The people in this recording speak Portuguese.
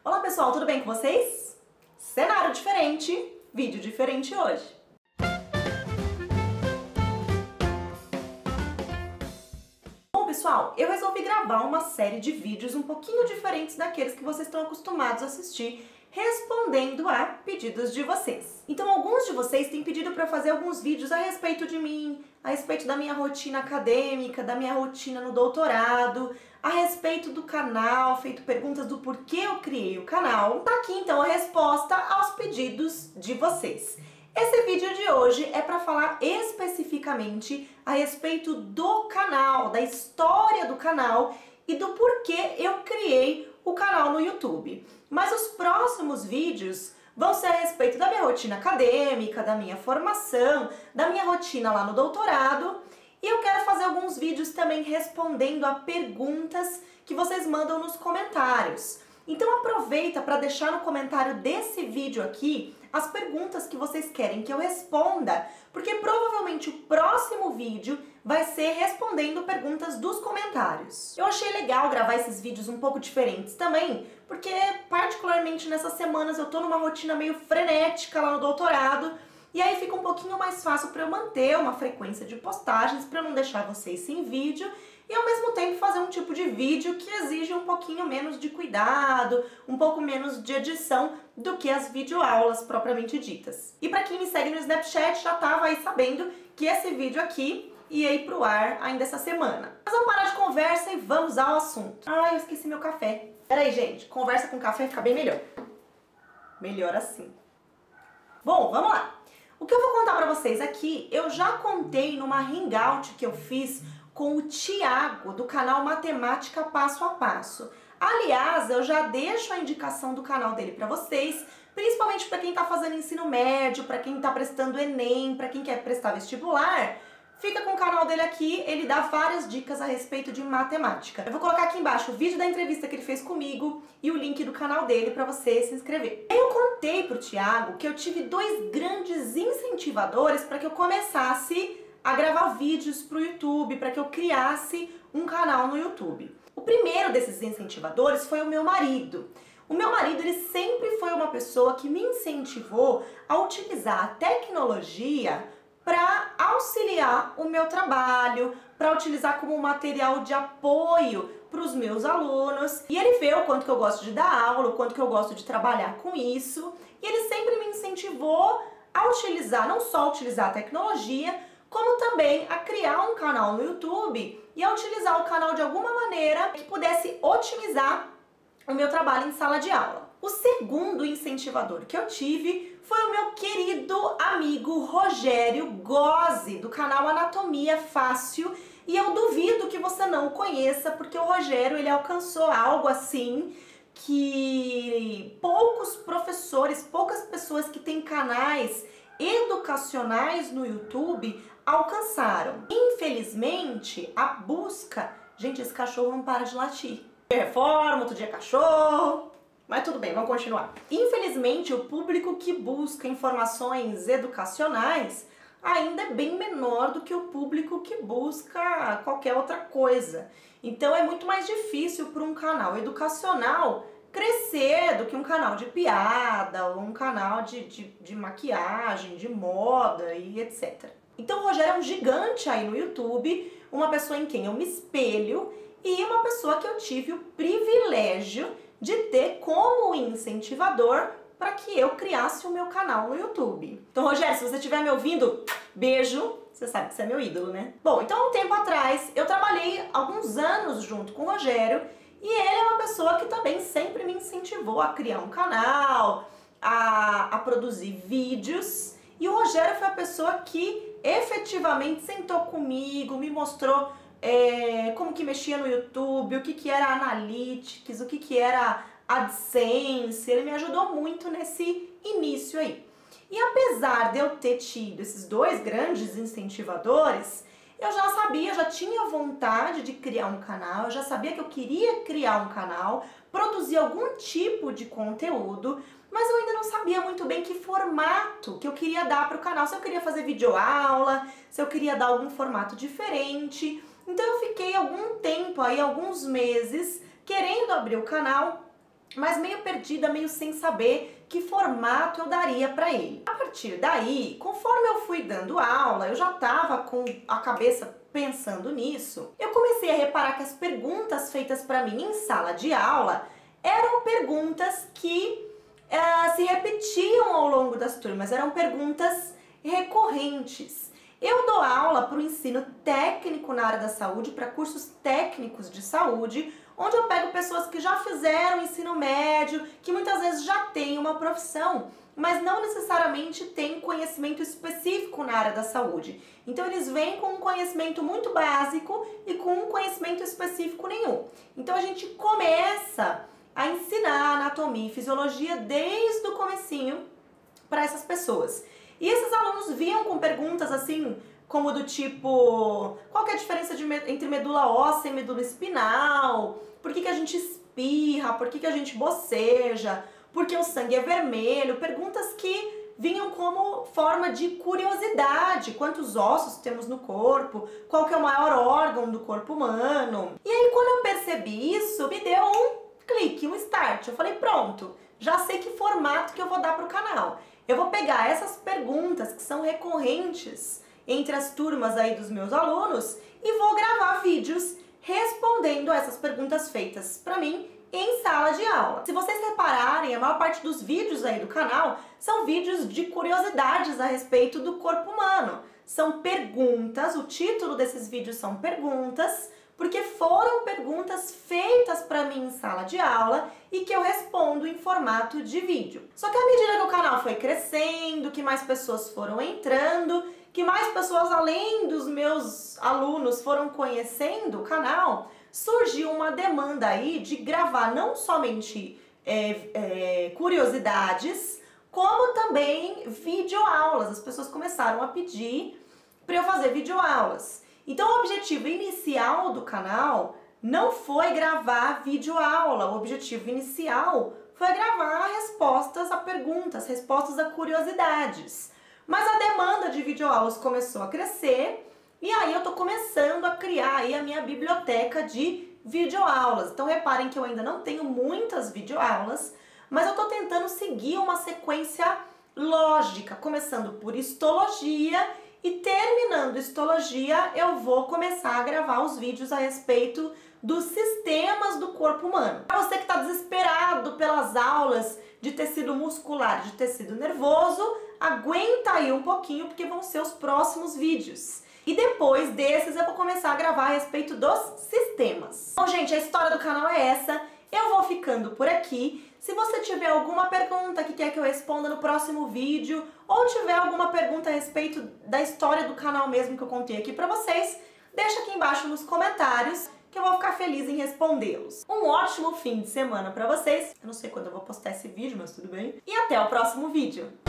Olá pessoal, tudo bem com vocês? Cenário diferente, vídeo diferente hoje. Bom pessoal, eu resolvi gravar uma série de vídeos um pouquinho diferentes daqueles que vocês estão acostumados a assistir, respondendo a pedidos de vocês. Então alguns de vocês têm pedido para eu fazer alguns vídeos a respeito de mim, a respeito da minha rotina acadêmica, da minha rotina no doutorado, a respeito do canal, feito perguntas do porquê eu criei o canal. Tá aqui então a resposta aos pedidos de vocês. Esse vídeo de hoje é para falar especificamente a respeito do canal, da história do canal e do porquê eu criei o canal no YouTube. Mas os próximos vídeos vão ser a respeito da minha rotina acadêmica, da minha formação, da minha rotina lá no doutorado. E eu quero fazer alguns vídeos também respondendo a perguntas que vocês mandam nos comentários. Então aproveita para deixar no comentário desse vídeo aqui as perguntas que vocês querem que eu responda, porque provavelmente o próximo vídeo vai ser respondendo perguntas dos comentários. Eu achei legal gravar esses vídeos um pouco diferentes também, porque particularmente nessas semanas eu tô numa rotina meio frenética lá no doutorado, e aí fica um pouquinho mais fácil para eu manter uma frequência de postagens, para não deixar vocês sem vídeo, e ao mesmo tempo fazer um tipo de vídeo que exige um pouquinho menos de cuidado, um pouco menos de edição do que as videoaulas propriamente ditas. E para quem me segue no Snapchat já estava aí sabendo que esse vídeo aqui ia ir pro ar ainda essa semana. Mas vamos parar de conversa e vamos ao assunto. Eu esqueci meu café. Peraí, gente, conversa com café fica bem melhor. Melhor assim. Bom, vamos lá. O que eu vou contar pra vocês aqui, eu já contei numa hangout que eu fiz com o Thiago, do canal Matemática Passo a Passo. Aliás, eu já deixo a indicação do canal dele pra vocês, principalmente pra quem tá fazendo ensino médio, pra quem tá prestando Enem, pra quem quer prestar vestibular. Fica com o canal dele aqui, ele dá várias dicas a respeito de matemática. Eu vou colocar aqui embaixo o vídeo da entrevista que ele fez comigo e o link do canal dele para você se inscrever. Eu contei pro Thiago que eu tive dois grandes incentivadores para que eu começasse a gravar vídeos pro YouTube, para que eu criasse um canal no YouTube. O primeiro desses incentivadores foi o meu marido. O meu marido, ele sempre foi uma pessoa que me incentivou a utilizar a tecnologia para auxiliar o meu trabalho, para utilizar como material de apoio para os meus alunos. E ele vê o quanto que eu gosto de dar aula, o quanto que eu gosto de trabalhar com isso. E ele sempre me incentivou a utilizar, não só utilizar a tecnologia, como também a criar um canal no YouTube e a utilizar o canal de alguma maneira que pudesse otimizar o meu trabalho em sala de aula. O segundo incentivador que eu tive foi o meu querido amigo Rogério Gozzi, do canal Anatomia Fácil, e eu duvido que você não o conheça, porque o Rogério, ele alcançou algo assim que poucos professores, poucas pessoas que têm canais educacionais no YouTube alcançaram. Infelizmente, a busca... Gente, esse cachorro não para de latir. Reforma, outro dia cachorro... Mas tudo bem, vamos continuar. Infelizmente, o público que busca informações educacionais ainda é bem menor do que o público que busca qualquer outra coisa. Então é muito mais difícil para um canal educacional crescer do que um canal de piada ou um canal de maquiagem, de moda e etc. Então o Rogério é um gigante aí no YouTube, uma pessoa em quem eu me espelho e uma pessoa que eu tive o privilégio de ter como incentivador para que eu criasse o meu canal no YouTube. Então, Rogério, se você estiver me ouvindo, beijo, você sabe que você é meu ídolo, né? Bom, então há um tempo atrás, eu trabalhei alguns anos junto com o Rogério e ele é uma pessoa que também sempre me incentivou a criar um canal, a produzir vídeos, e o Rogério foi a pessoa que efetivamente sentou comigo, me mostrou como que mexia no YouTube, o que era Analytics, o que era AdSense. Ele me ajudou muito nesse início aí. E apesar de eu ter tido esses dois grandes incentivadores, eu já sabia, já tinha vontade de criar um canal, eu já sabia que eu queria criar um canal, produzir algum tipo de conteúdo, mas eu ainda não sabia muito bem que formato que eu queria dar para o canal, se eu queria fazer videoaula, se eu queria dar algum formato diferente. Então eu fiquei algum tempo aí, alguns meses, querendo abrir o canal, mas meio perdida, meio sem saber que formato eu daria para ele. A partir daí, conforme eu fui dando aula, eu já estava com a cabeça pensando nisso, eu comecei a reparar que as perguntas feitas para mim em sala de aula eram perguntas que se repetiam ao longo das turmas, eram perguntas recorrentes. Eu dou aula para o ensino técnico na área da saúde, para cursos técnicos de saúde, onde eu pego pessoas que já fizeram ensino médio, que muitas vezes já têm uma profissão, mas não necessariamente têm conhecimento específico na área da saúde. Então eles vêm com um conhecimento muito básico e com um conhecimento específico nenhum. Então a gente começa a ensinar anatomia e fisiologia desde o comecinho para essas pessoas. E esses alunos vinham com perguntas assim, como do tipo, qual que é a diferença entre medula óssea e medula espinal? Por que a gente espirra? Por que a gente boceja? Por que o sangue é vermelho? Perguntas que vinham como forma de curiosidade. Quantos ossos temos no corpo? Qual que é o maior órgão do corpo humano? E aí quando eu percebi isso, me deu um clique, um start. Eu falei, pronto, já sei que formato que eu vou dar para o canal. Eu vou pegar essas perguntas que são recorrentes entre as turmas aí dos meus alunos e vou gravar vídeos respondendo a essas perguntas feitas para mim em sala de aula. Se vocês repararem, a maior parte dos vídeos aí do canal são vídeos de curiosidades a respeito do corpo humano. São perguntas, o título desses vídeos são perguntas, porque foram perguntas feitas para mim em sala de aula e que eu respondo em formato de vídeo. Só que à medida que o canal foi crescendo, que mais pessoas foram entrando, que mais pessoas além dos meus alunos foram conhecendo o canal, surgiu uma demanda aí de gravar não somente curiosidades, como também videoaulas. As pessoas começaram a pedir para eu fazer videoaulas. Então o objetivo inicial do canal não foi gravar videoaula, o objetivo inicial foi gravar respostas a perguntas, respostas a curiosidades. Mas a demanda de videoaulas começou a crescer e aí eu tô começando a criar aí a minha biblioteca de videoaulas. Então reparem que eu ainda não tenho muitas videoaulas, mas eu tô tentando seguir uma sequência lógica, começando por histologia e terminando histologia eu vou começar a gravar os vídeos a respeito dos sistemas do corpo humano. Para você que está desesperado pelas aulas de tecido muscular, de tecido nervoso, aguenta aí um pouquinho porque vão ser os próximos vídeos. E depois desses eu vou começar a gravar a respeito dos sistemas. Bom, gente, a história do canal é essa. Eu vou ficando por aqui. Se você tiver alguma pergunta que quer que eu responda no próximo vídeo, ou tiver alguma pergunta a respeito da história do canal mesmo que eu contei aqui pra vocês, deixa aqui embaixo nos comentários que eu vou ficar feliz em respondê-los. Um ótimo fim de semana pra vocês. Eu não sei quando eu vou postar esse vídeo, mas tudo bem. E até o próximo vídeo.